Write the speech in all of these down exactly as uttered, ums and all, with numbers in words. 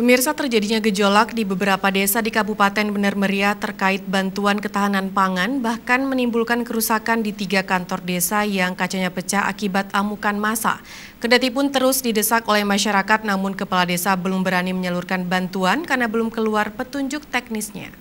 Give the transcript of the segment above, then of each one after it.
Pemirsa, terjadinya gejolak di beberapa desa di Kabupaten Bener Meriah terkait bantuan ketahanan pangan bahkan menimbulkan kerusakan di tiga kantor desa yang kacanya pecah akibat amukan massa. Kendati pun terus didesak oleh masyarakat, namun kepala desa belum berani menyalurkan bantuan karena belum keluar petunjuk teknisnya.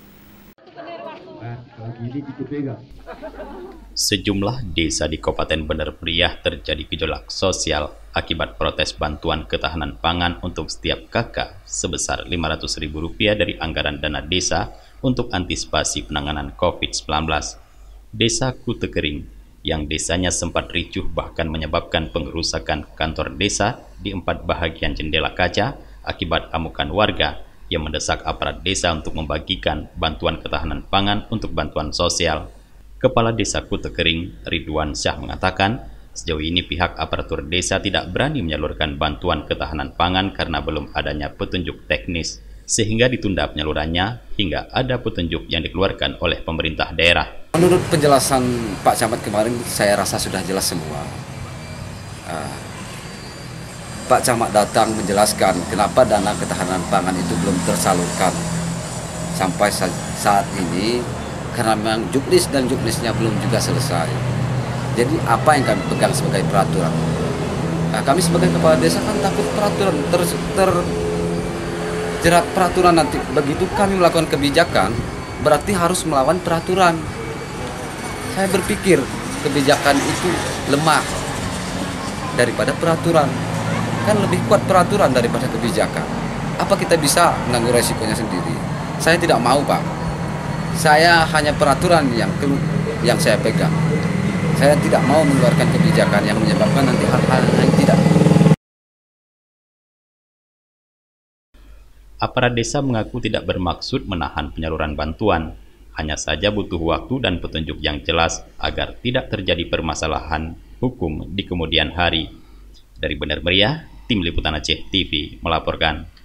Sejumlah desa di Kabupaten Bener Meriah terjadi gejolak sosial akibat protes bantuan ketahanan pangan untuk setiap kakak sebesar lima ratus ribu rupiah dari anggaran dana desa untuk antisipasi penanganan COVID sembilan belas. Desa Kutekering yang desanya sempat ricuh bahkan menyebabkan pengerusakan kantor desa di empat bahagian jendela kaca akibat amukan warga yang mendesak aparat desa untuk membagikan bantuan ketahanan pangan untuk bantuan sosial. Kepala Desa Kutekering, Ridwan Syah, mengatakan sejauh ini pihak aparatur desa tidak berani menyalurkan bantuan ketahanan pangan karena belum adanya petunjuk teknis, sehingga ditunda penyalurannya hingga ada petunjuk yang dikeluarkan oleh pemerintah daerah. Menurut penjelasan Pak Camat kemarin, saya rasa sudah jelas semua. Uh, Pak Camat datang menjelaskan kenapa dana ketahanan pangan itu belum tersalurkan sampai saat ini, karena memang juknis dan juknisnya belum juga selesai. Jadi apa yang kami pegang sebagai peraturan? Nah, kami sebagai kepala desa kan takut peraturan ter, terjerat peraturan nanti. Begitu kami melakukan kebijakan, berarti harus melawan peraturan. Saya berpikir kebijakan itu lemah daripada peraturan. Kan lebih kuat peraturan daripada kebijakan. Apa kita bisa menanggung resikonya sendiri? Saya tidak mau, Pak. Saya hanya peraturan yang yang saya pegang. Saya tidak mau mengeluarkan kebijakan yang menyebabkan nanti hal-hal yang tidak. Aparat desa mengaku tidak bermaksud menahan penyaluran bantuan, hanya saja butuh waktu dan petunjuk yang jelas agar tidak terjadi permasalahan hukum di kemudian hari. Dari Bener Meriah, Tim Liputan Aceh T V melaporkan.